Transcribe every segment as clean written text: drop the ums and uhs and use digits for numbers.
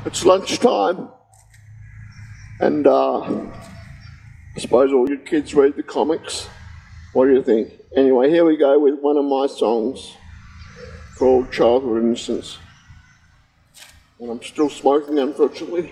It's lunchtime, and I suppose all your kids read the comics. What do you think? Anyway, here we go with one of my songs called Childhood Innocence. And I'm still smoking, unfortunately.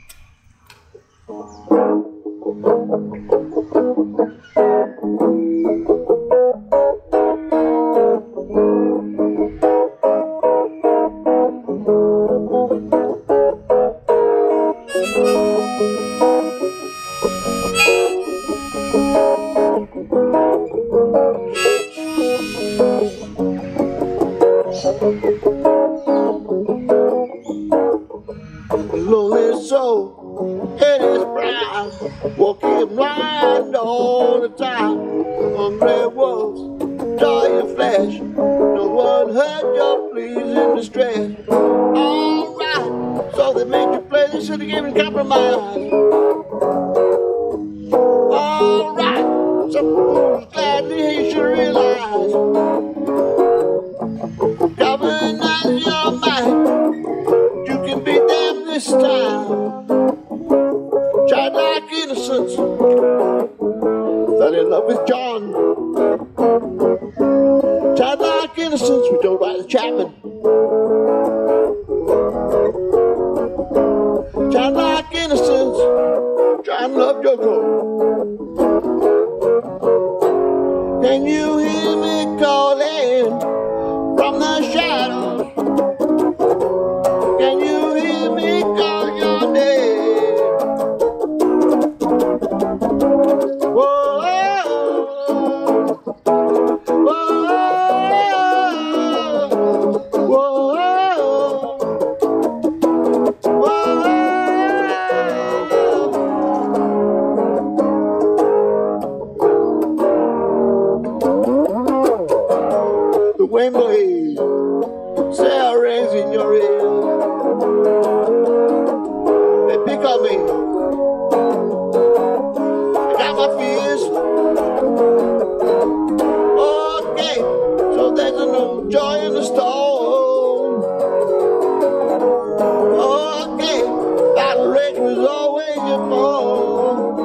Lonely soul, head is brown, walking blind all the time. Hungry wolves, die your flesh, no one heard your pleas in distress. Alright, so they made you play, they should have given compromise. Alright, some fools gladly he should realize. Galvanize your mind, you can beat them this time. Childlike innocence, fell in love with John. Childlike innocence, we don't write the Chapman. Childlike innocence, John loved Yoko. Can you hear me calling from the shadows? Can you hear me call your name? Whoa, whoa, whoa, whoa. The wind blows, Sarah rings in your ear. They pick on me, I got my fears. Okay, so there's no joy in the storm. Okay, battle rage was always your fault.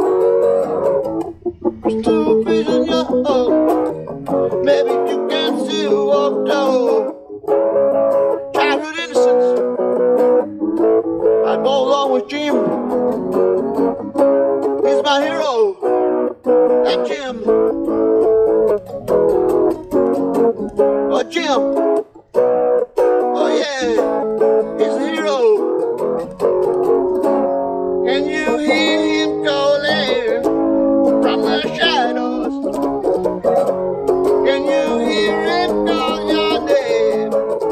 There's two fish in your hook, maybe you can still walk down. Childhood innocence, I go along with Jim. He's my hero, that Jim. Oh, Jim. Oh, yeah, he's the hero. Can you hear him calling from the shadows? Can you hear him call your name?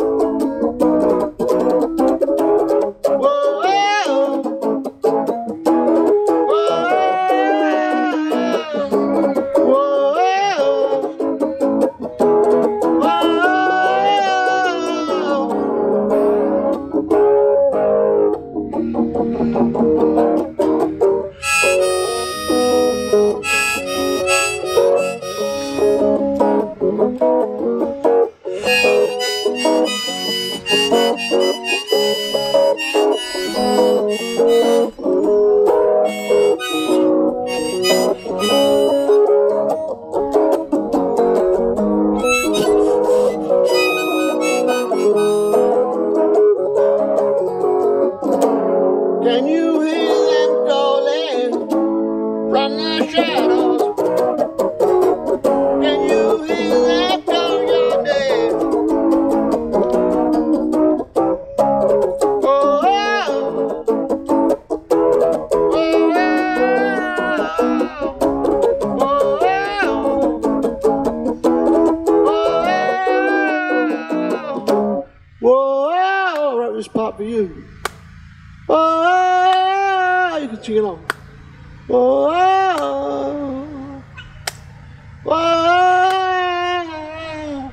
Can you hear them calling from the shadows? Can you hear them call your name? Oh, whoa, wrote this part for you. Oh, you can sing along. Oh, oh, oh,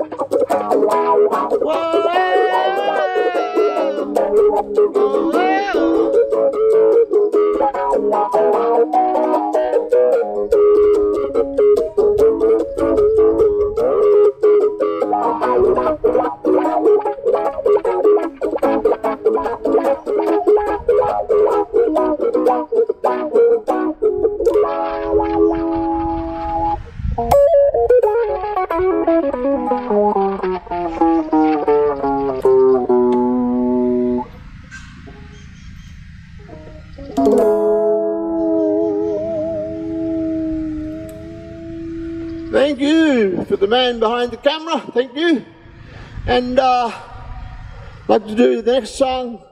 oh, oh, Thank you for the man behind the camera. Thank you. And I'd like to do the next song.